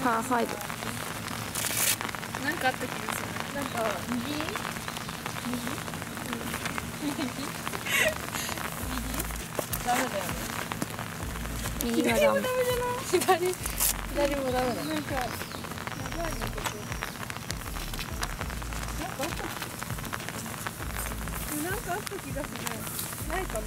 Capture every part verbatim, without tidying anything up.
パーファイブ。 なんかあった気がする。なんか右右右右ダメだよね。 右がダメ。 左もダメじゃない。左左もダメだ。なんかやばいねここ。なんかあったなんかあった気がする。ないかな。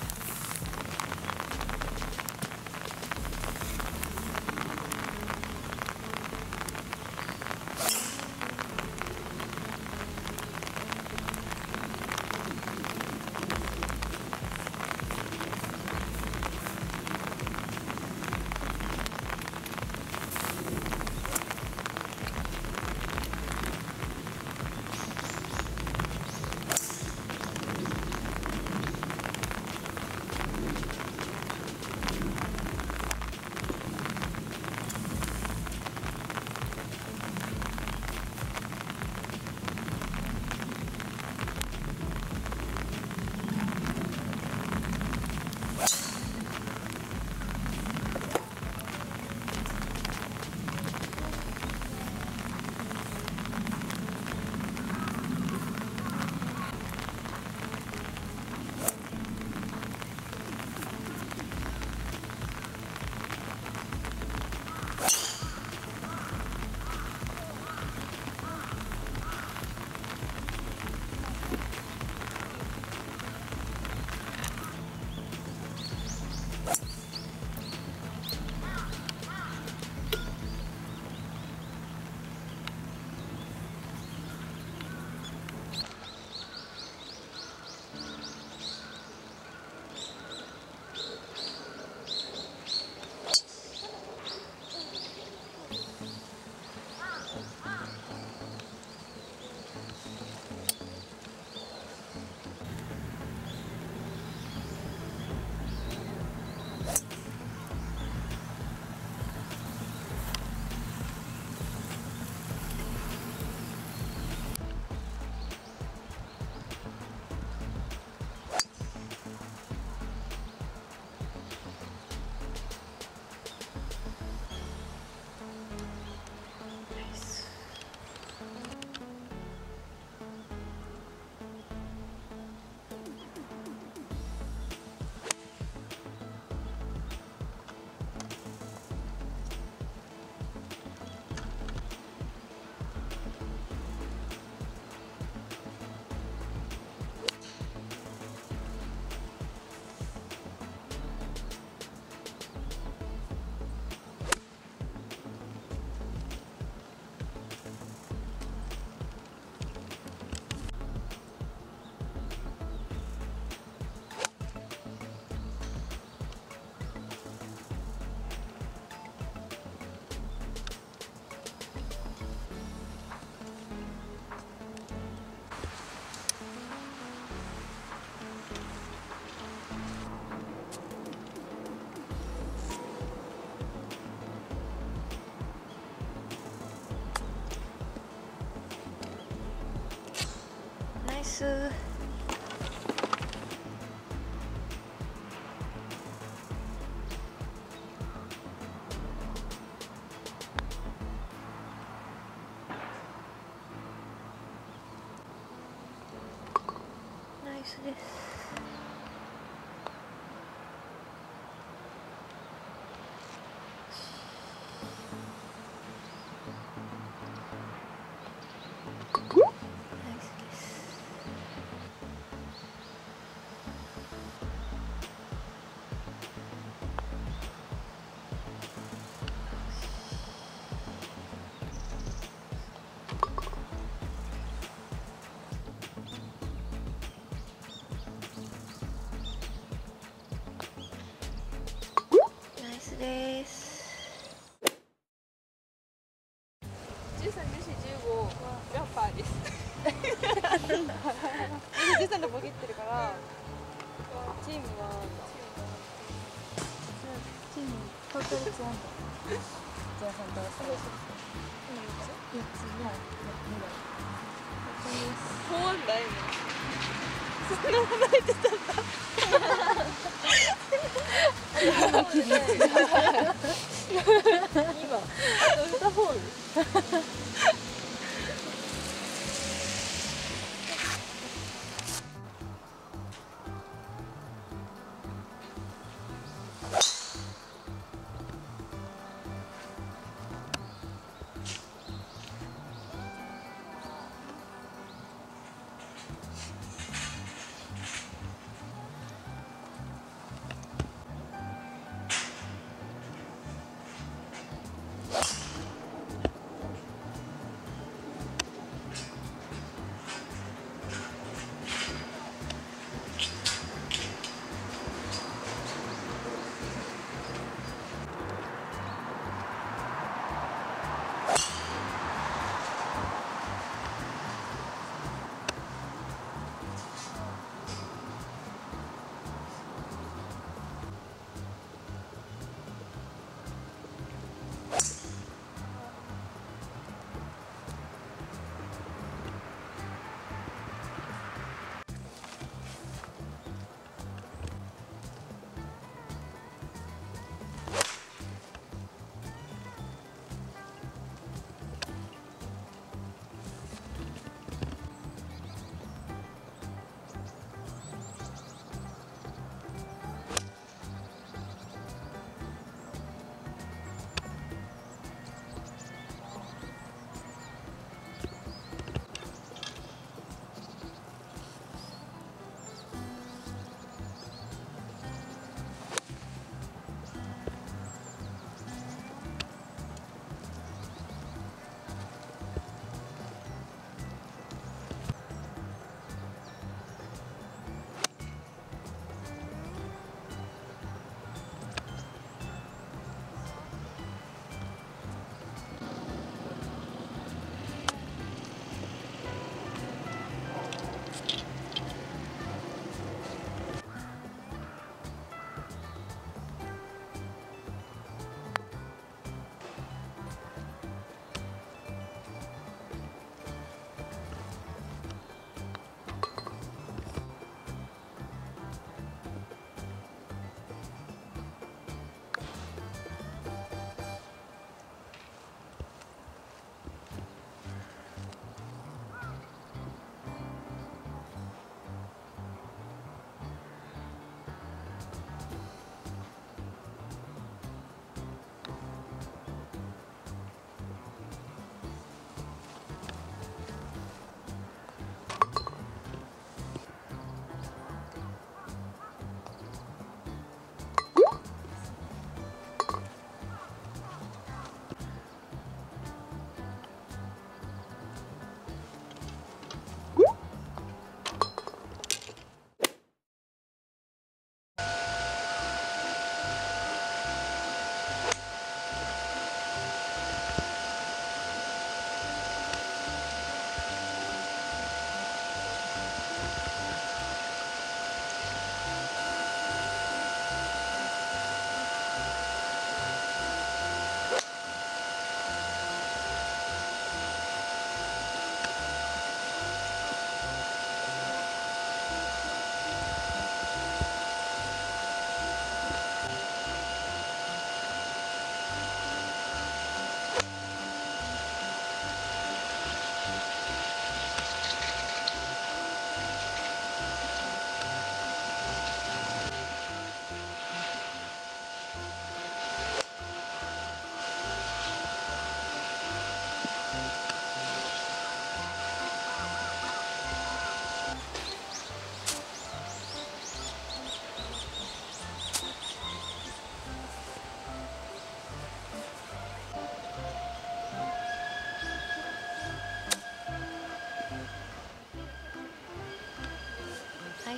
ナイス。ナイスです。です。 じゅうさん、じゅうよん、じゅうごはラッパーです。じゅうさんとボケってるから、チームはチームトータルツーアンダー。じゅうさんとそうそうそう。今よっつ？よっつじゃあにだ。よんアンダー今。そんな離れてたんだ。今あとふたつ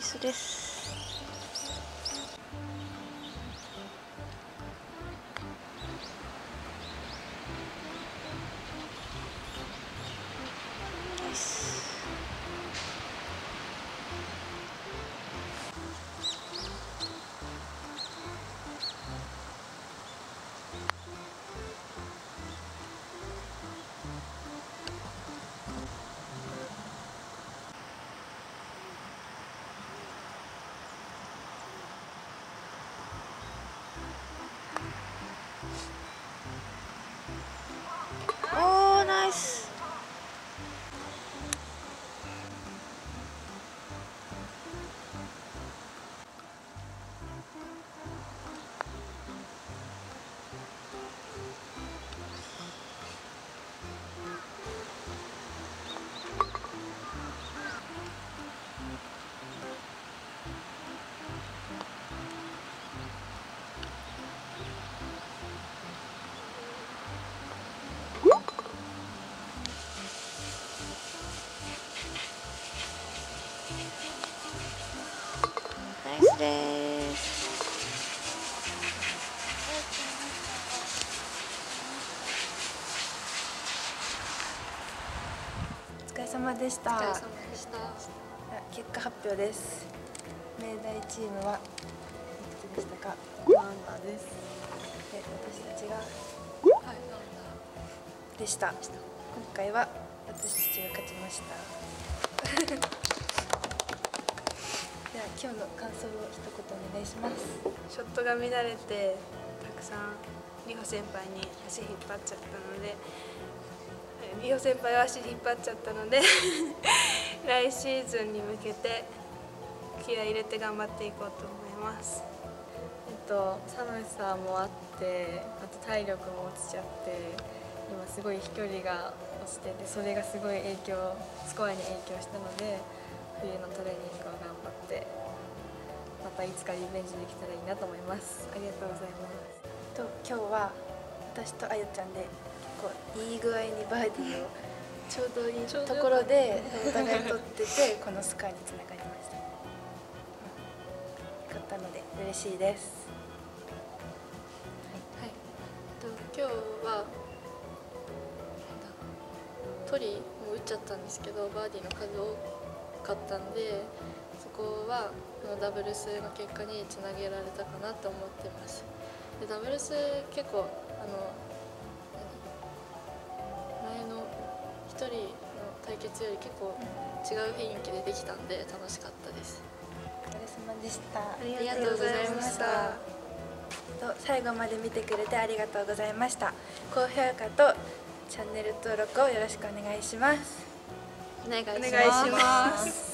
スです。ナイス。おー、ナイス。ナイスです。 お疲れ様でした。 お疲れ様でした。 結果発表です。明大チームはいくつでしたか？ ワンダーです。 で、私たちがはい、ワンでした。 ダーでした。 今回は私たちが勝ちました。では今日の感想を一言お願いします。 ショットが乱れてたくさんリホ先輩に足引っ張っちゃったのでリホ先輩は足引っ張っちゃったので来シーズンに向けて気合い入れて頑張っていこうと思います。 えっと寒さもあって、あと体力も落ちちゃって、今すごい飛距離が落ちてて、それがすごい影響スコアに影響したので、冬のトレーニングを頑張ってまたいつかリベンジできたらいいなと思います。ありがとうございます。 と今日は私とあゆちゃんで結構いい具合にバーディーをちょうどいいところでお互い取っててこのスコアにつながりました。よかったので嬉しいです。 はい、と今日はトリも打っちゃったんですけど、バーディーの数多かったんで、そこはこのダブルスの結果につなげられたかなと思ってます。でダブルス結構あの前のひとりの対決より結構違う雰囲気でできたんで楽しかったです。 お疲れ様でした。 ありがとうございました。 と最後まで見てくれてありがとうございました。高評価とチャンネル登録をよろしくお願いします。 お願いします。 お願いします。